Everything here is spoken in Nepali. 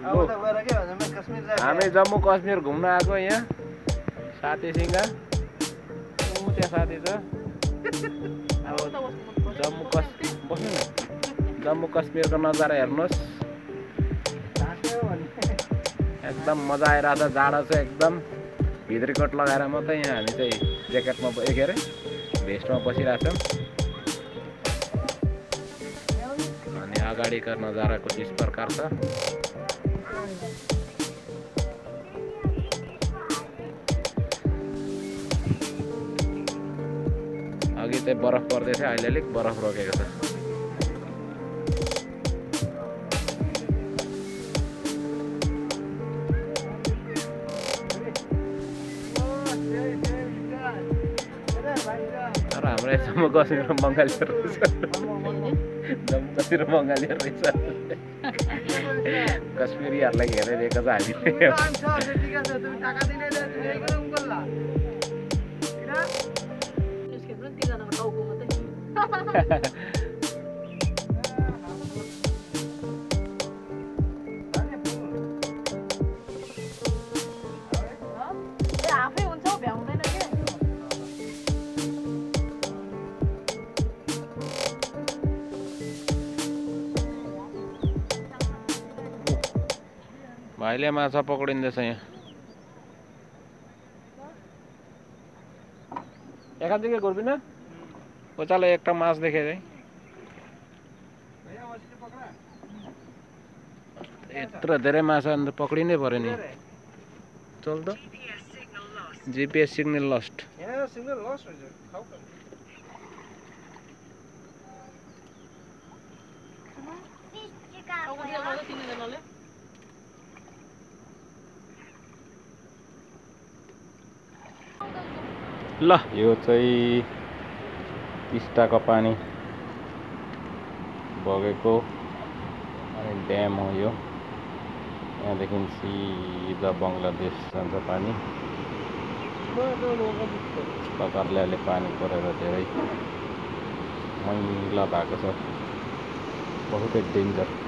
हामी जम्मू कश्मीर घुम्न आएको यहाँ साथीसँग त्यहाँ साथी छ अब बस्नु न जम्मू कश्मीरको नजारा हेर्नुहोस् एकदम मजा आइरहेछ जाडो छ एकदम भित्री कोट लगाएर मात्रै यहाँ हामी चाहिँ ज्याकेटमा के अरे भेस्टमा बसिरहेछौँ अनि अगाडिको नजारा कुछ इस प्रकार छ अघि चाहिँ बरफ पर्दै थियो अहिले अलिक बरफ रोकेको छ तर हाम्रो जम्मू कश्मीर बङ्गालीहरू रहेछ जम्मू कश्मीर बङ्गालीहरू रहेछ कश्मीरीहरूलाई घेरिदिएको छ हामीले भाइले माछा पक्रिँदैछ यहाँ एकादेखि गर्बिन ओचालो एकटा माछ देखे जाए यत्रो धेरै माछा अन्त पक्रिनै पर्यो नि चल त जीपीएस सिग्नल लस्ट ल यो चाहिँ टिस्टाको पानी बगेको अनि ड्याम हो यो यहाँदेखि सिधा बङ्गलादेश जान्छ पानी प्रकारले अहिले पानी परेर धेरै मैला भएको छ बहुतै डेन्जर